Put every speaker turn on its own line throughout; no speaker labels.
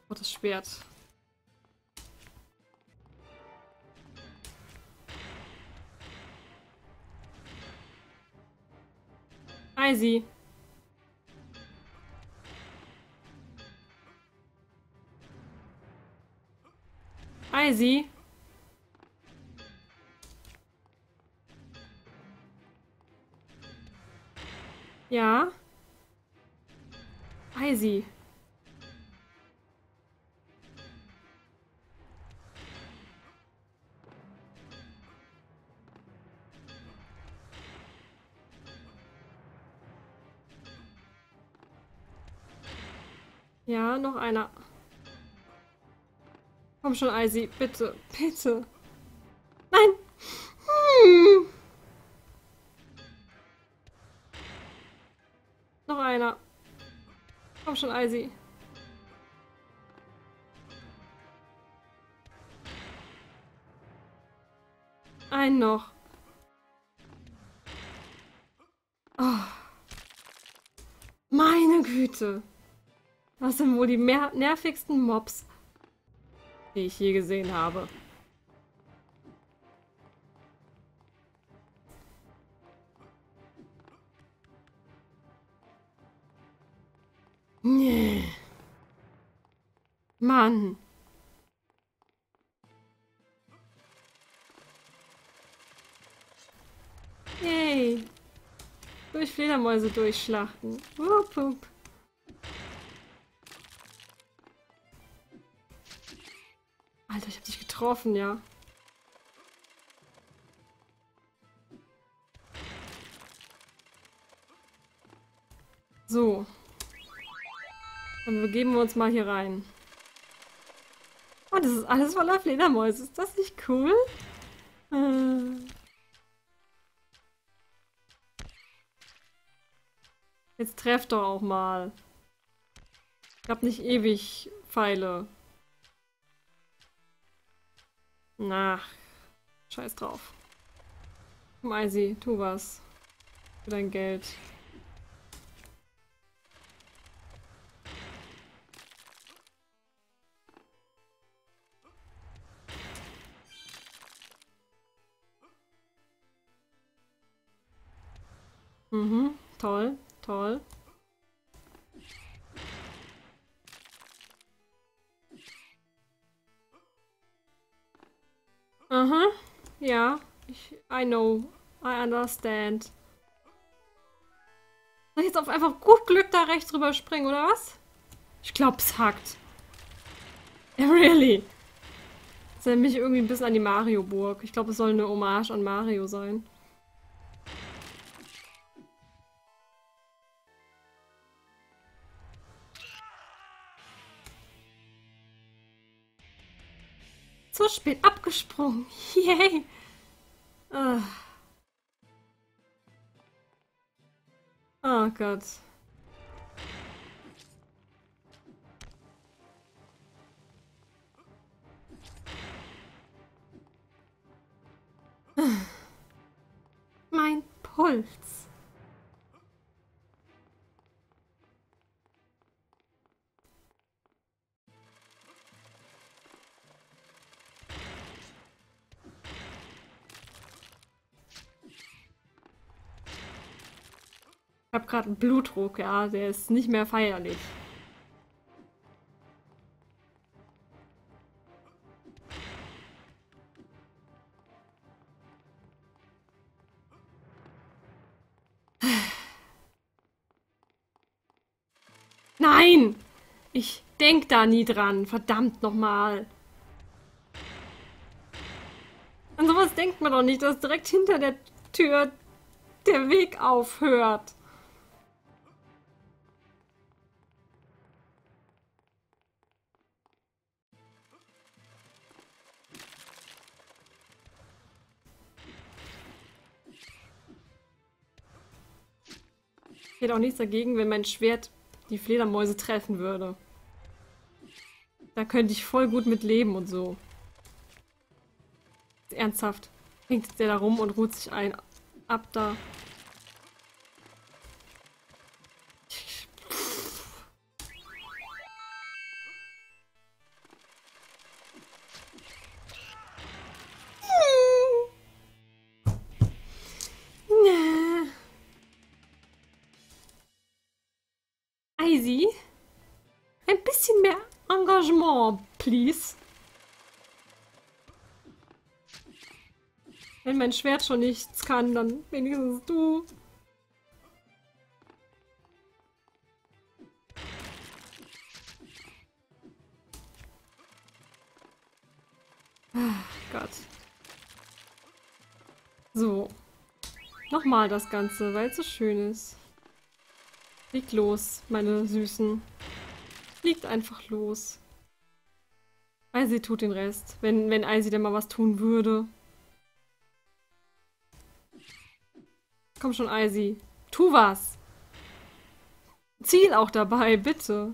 Oh, das Schwert. Eisi. Eisi. Ja. Eisi. Ja, noch einer. Komm schon, Eisi. Bitte. Bitte. Nein. Hm. Noch einer. Komm schon, Eisi. Einen noch. Oh. Meine Güte. Das sind wohl die nervigsten Mobs, die ich je gesehen habe. Nee. Mann. Yay. Durch Fledermäuse durchschlachten. Wupp, wupp. Alter, ich hab dich getroffen, ja. So. Dann begeben wir uns mal hier rein. Oh, das ist alles voller Fledermäuse. Ist das nicht cool? Jetzt trefft doch auch mal. Ich hab nicht ewig Pfeile. Na, scheiß drauf. Komm, Eisi, tu was. Für dein Geld. Mhm, toll, toll. Aha, ja. I know. I understand. Soll ich jetzt auf einfach gut Glück da rechts drüber springen, oder was? Ich glaub, es hackt. Really? Das erinnert mich irgendwie ein bisschen an die Mario-Burg. Ich glaube, es soll eine Hommage an Mario sein. Zu spät abgesprungen. Yay. Ah. Oh Gott. Mein Puls. Ich habe gerade einen Blutdruck, ja, der ist nicht mehr feierlich. Nein! Ich denk da nie dran. Verdammt nochmal. An sowas denkt man doch nicht, dass direkt hinter der Tür der Weg aufhört. Ich hätte auch nichts dagegen, wenn mein Schwert die Fledermäuse treffen würde. Da könnte ich voll gut mit leben und so. Ernsthaft. Hängt der da rum und ruht sich ein. Ab da. bisschen mehr Engagement, please. Wenn mein Schwert schon nichts kann, dann wenigstens du. Gott. So. Nochmal das Ganze, weil es so schön ist. Fliegt los, meine Süßen. Fliegt einfach los. Icy tut den Rest. Wenn Icy denn mal was tun würde. Komm schon, Icy. Tu was! Ziel auch dabei, bitte.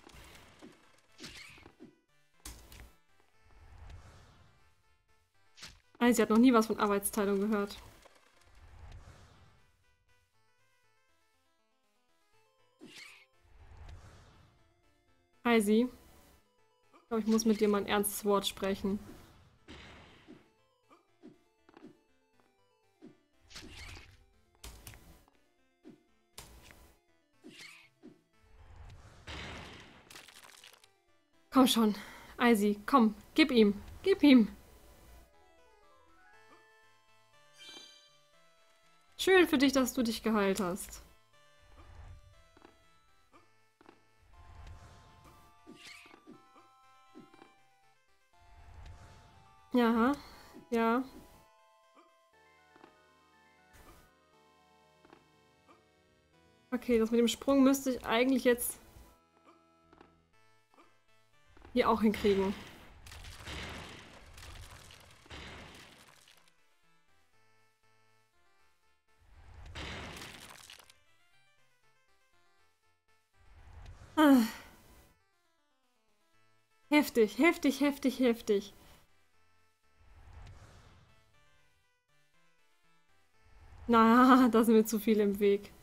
Icy hat noch nie was von Arbeitsteilung gehört. Icy. Ich glaube, ich muss mit dir mal ein ernstes Wort sprechen. Komm schon. Icy, komm. Gib ihm. Gib ihm. Schön für dich, dass du dich geheilt hast. Ja, ja. Okay, das mit dem Sprung müsste ich eigentlich jetzt hier auch hinkriegen. Ah. Heftig, heftig, heftig, heftig. Na, da sind mir zu viele im Weg.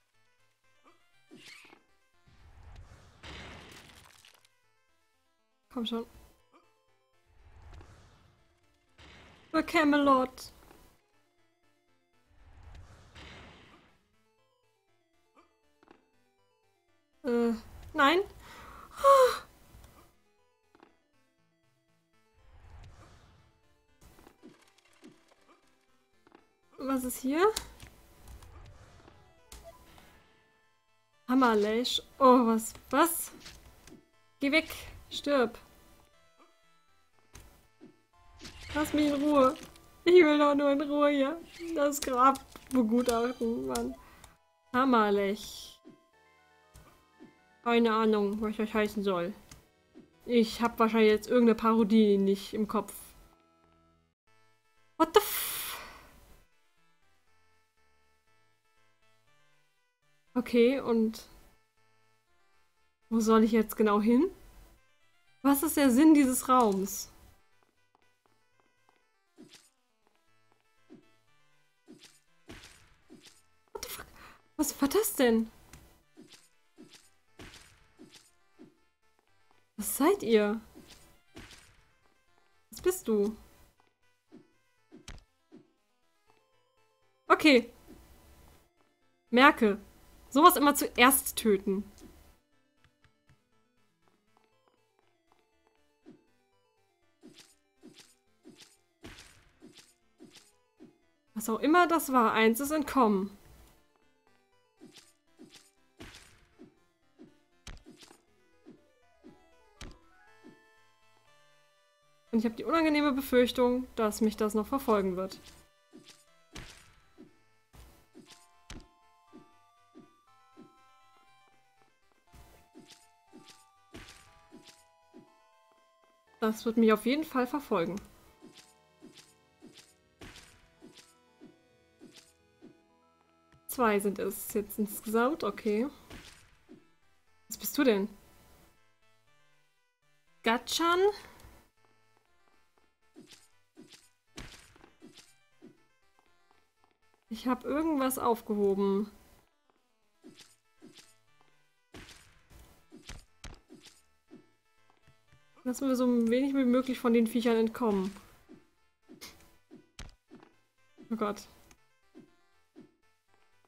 Komm schon. The Camelot. Nein. Was ist hier? Hammerlash. Oh, was? Was? Geh weg. Stirb. Lass mich in Ruhe. Ich will doch nur in Ruhe hier. Das Grab begutachten, Mann. Hammerlech. Keine Ahnung, was das heißen soll. Ich habe wahrscheinlich jetzt irgendeine Parodie nicht im Kopf. What the f... Okay, und... Wo soll ich jetzt genau hin? Was ist der Sinn dieses Raums? What the fuck? Was war das denn? Was seid ihr? Was bist du? Okay. Merke. Sowas immer zuerst töten. Was auch immer das war, eins ist entkommen. Und ich habe die unangenehme Befürchtung, dass mich das noch verfolgen wird. Das wird mich auf jeden Fall verfolgen. Zwei sind es jetzt insgesamt, okay. Was bist du denn? Gatchan? Ich habe irgendwas aufgehoben. Lassen wir so wenig wie möglich von den Viechern entkommen. Oh Gott.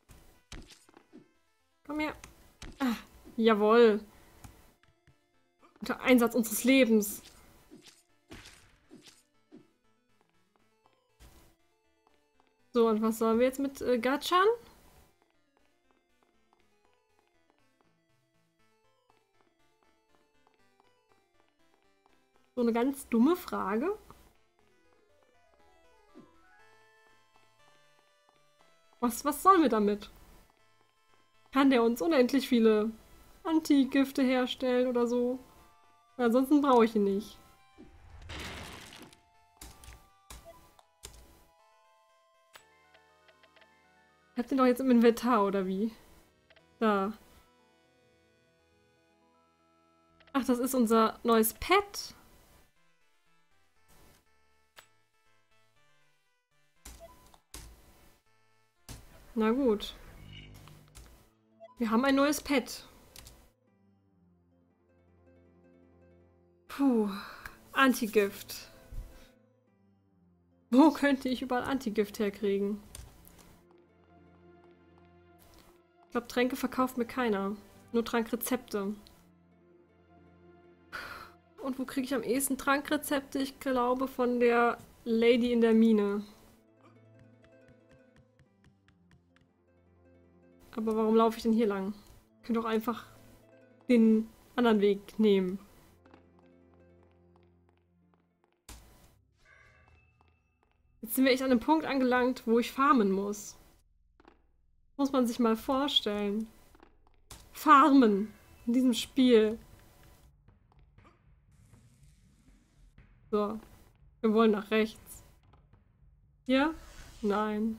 Komm her. Ah, jawohl. Unter Einsatz unseres Lebens. So, und was sollen wir jetzt mit Gatschan? So eine ganz dumme Frage. Was sollen wir damit? Kann der uns unendlich viele Antigifte herstellen oder so? Ansonsten brauche ich ihn nicht. Ich hab den doch jetzt im Inventar, oder wie? Da. Ach, das ist unser neues Pet. Na gut. Wir haben ein neues Pet. Puh. Antigift. Wo könnte ich überall Antigift herkriegen? Ich glaube, Tränke verkauft mir keiner. Nur Trankrezepte. Und wo kriege ich am ehesten Trankrezepte? Ich glaube von der Lady in der Mine. Aber warum laufe ich denn hier lang? Ich könnte doch einfach den anderen Weg nehmen. Jetzt sind wir echt an einem Punkt angelangt, wo ich farmen muss. Muss man sich mal vorstellen. Farmen in diesem Spiel. So. Wir wollen nach rechts. Hier? Nein.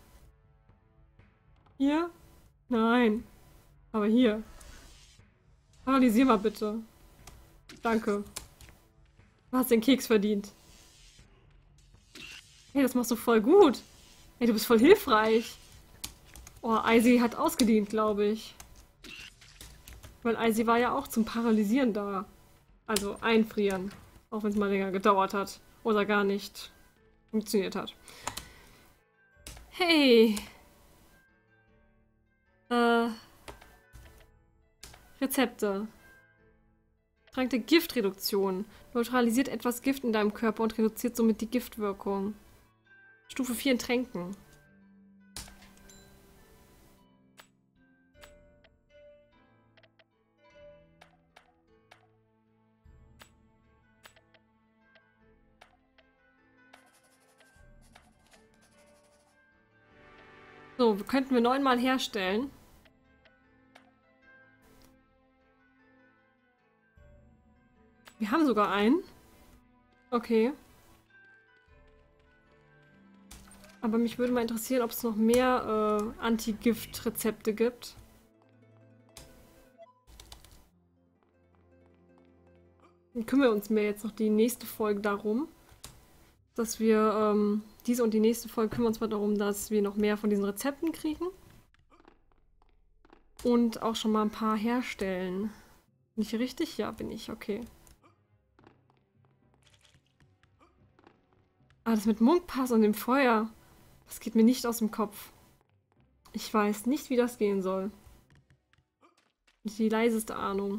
Hier? Nein. Aber hier. Paralysier mal bitte. Danke. Du hast den Keks verdient. Hey, das machst du voll gut. Hey, du bist voll hilfreich. Oh, Icy hat ausgedient, glaube ich. Weil Icy war ja auch zum Paralysieren da. Also einfrieren. Auch wenn es mal länger gedauert hat. Oder gar nicht funktioniert hat. Hey. Rezepte. Trank der Giftreduktion. Neutralisiert etwas Gift in deinem Körper und reduziert somit die Giftwirkung. Stufe 4 in Tränken. So, könnten wir 9-mal herstellen. Wir haben sogar einen. Okay. Aber mich würde mal interessieren, ob es noch mehr Anti-Gift-Rezepte gibt. Dann kümmern wir uns mehr jetzt noch die nächste Folge darum, dass wir diese und die nächste Folge kümmern uns mal darum, dass wir noch mehr von diesen Rezepten kriegen. Und auch schon mal ein paar herstellen. Bin ich hier richtig? Ja, bin ich. Okay. Ah, das mit Munkpass und dem Feuer. Das geht mir nicht aus dem Kopf. Ich weiß nicht, wie das gehen soll. Nicht die leiseste Ahnung.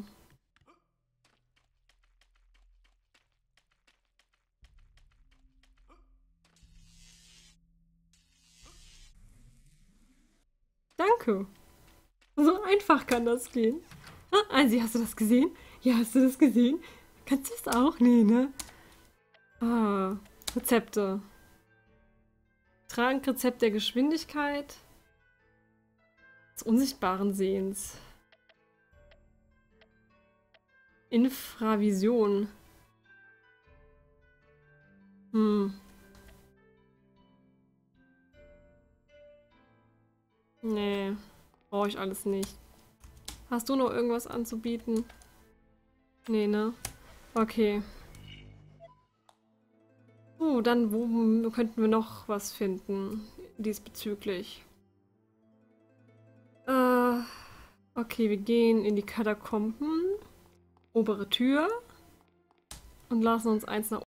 Danke. So einfach kann das gehen. Ah, Einsi, hast du das gesehen? Ja, hast du das gesehen? Kannst du es auch? Nee, ne? Ah, Rezepte. Trankrezept der Geschwindigkeit. Des unsichtbaren Sehens. Infravision. Nee, brauche ich alles nicht. Hast du noch irgendwas anzubieten? Nee, ne? Okay. Dann wo könnten wir noch was finden diesbezüglich? Okay, wir gehen in die Katakomben. Obere Tür. Und lassen uns eins nach